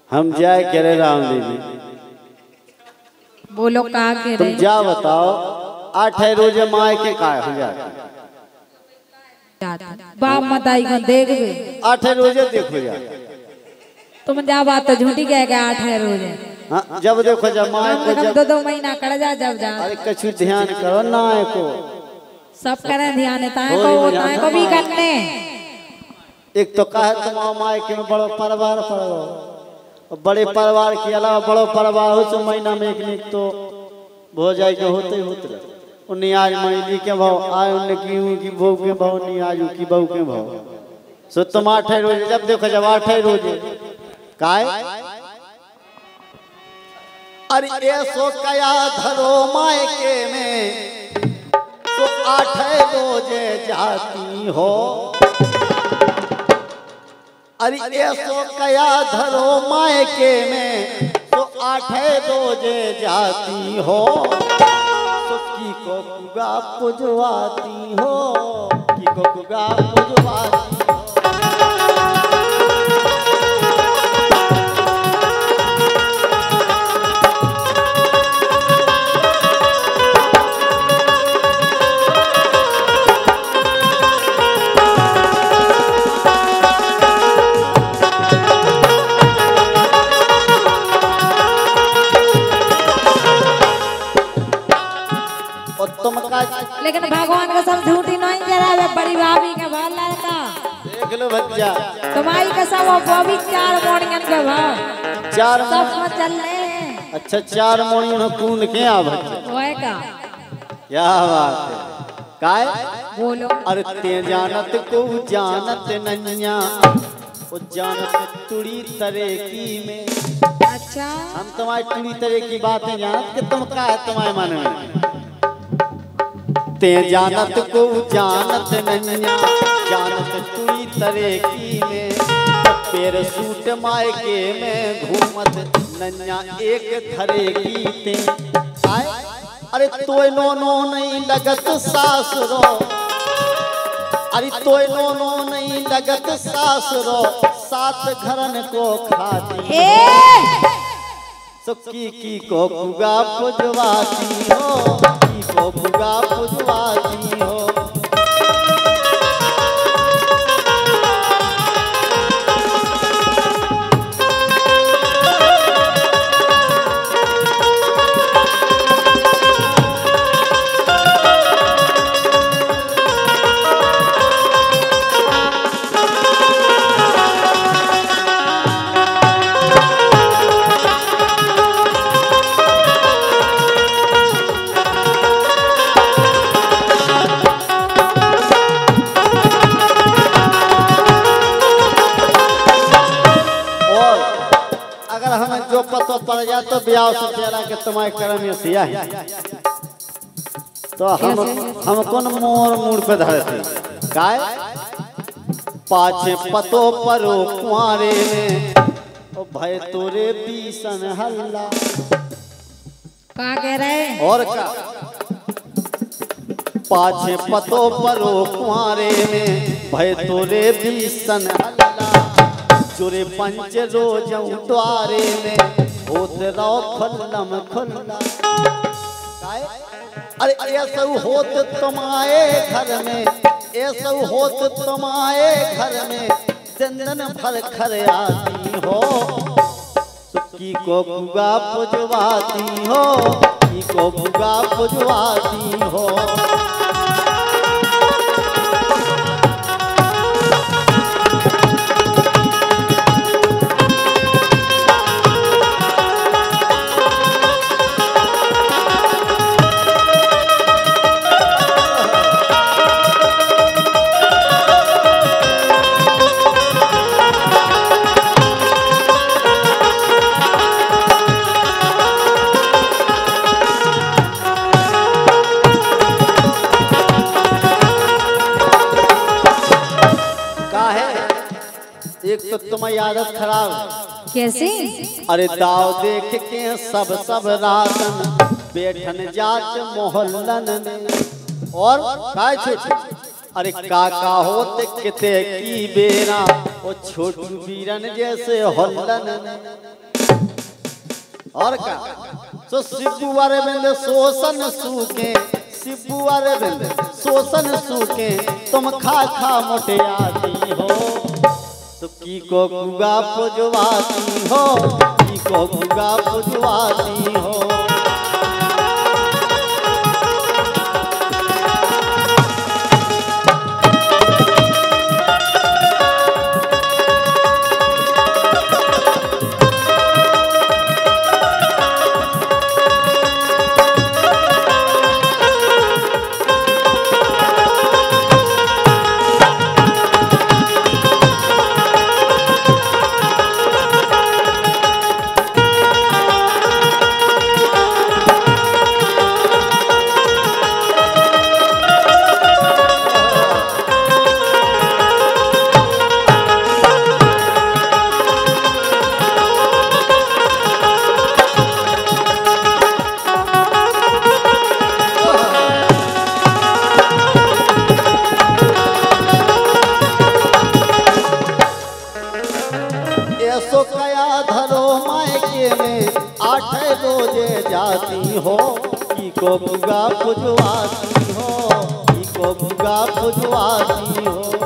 हम जाए करे राम देवी। बोलो कहा के तुम जा बताओ 8 रोजे माए के का हो जाते बाप मताई को देख गए 8 रोजे देखो जा तुम जा बात तो झूठी कह गया 8 रोजे। हाँ, जब देखो जब माए को जब 2 महीना कर जा जब जा अरे कछु ध्यान करो ना को सब करें ध्यान ताए को भी करने। एक तो कहे तुम माए के में बड़ो परिवार पड़ो बड़े परिवार के अलावा बड़ो परिवार हो तो महीना में एक निक तो हो जाए के होते उन्हें आज महिली के भाव आए उन्हें की बहू के भाव नहीं आज की बहू के भाव सो तुम 8 रोजे जब देखो जब 8 रोजे काय अरे ऐसो कया धरो मायके में तो 8 रोजे जाती हो। अरे ऐसो कया धरो मायके में तो 8 रोजे जाती हो। की को कुगा पुजवाती हो की को कुगा पुजवाती लेकिन भगवान का सब झूठी नहीं जरा बड़ी भाभी के भाव लड़का देख लो बच्चा तुम्हारी का सब वो भी 4 मोड़ियन के भाव 4 सब मत चल ले। अच्छा 4 मोड़ियन कून के आ बच्चा ओए का क्या बात है काय बोलो अरे ते जानत को जानत नन्या वो जानत तुड़ी तरह की में। अच्छा हम तुम्हारी तुड़ी तरह की बातें जानत कि तुम का है तुम्हारे मन में ते जानत को जानत नन्या जानत तुई तरे की में पैर सूट मायके में घूमत नन्या एक धरे की ते आए अरे तोय नो नहीं लगत सासरो अरे तोय नो नहीं लगत सासरो 7 घरन को खाती सुखी की को कुगा पुजवाती हो को भुगा पुजवाती हो। जो पतो पड़ जाए तो ब्याह से तेरा के तुम्हारे कर्म में सिया है तो हम कौन मोर मूड पे धरते काय पाछे पतो परो कुआरे में ओ भय तोरे बीसन हल्ला का कह रहे और का पाछे पतो परो कुआरे में भय तोरे बीसन हल्ला चोरे पंच रोज द्वारे में होत रहो खुल्लम खुल्ला अरे ऐसा होत तुम्हारे घर में ऐसा होत तुम्हारे घर में चंदन भर खर आती हो की को भुगा पुजवाती हो की को भुगा पुजवाती हो। एक तो तुम्हारी आदत खराब कैसे अरे दाव देख के सब रातन बैठन जात मोहल्लन में और काय छे अरे काका होते किते की बेरा वो छोटू बीरन जैसे हल्लन और का सो शिबू वारे बंदे शोषण सूखे शिबू वारे बंदे शोषण सूखे तुम खा खा मोटे आती हो तो की को गुगा पुजवाती हो की को गुगा पुजवाती हो ऐसो कया धरो मायके में 8 रोजे जाती हो की को बुगा पुजवाती हो की को बुगा पुजवाती हो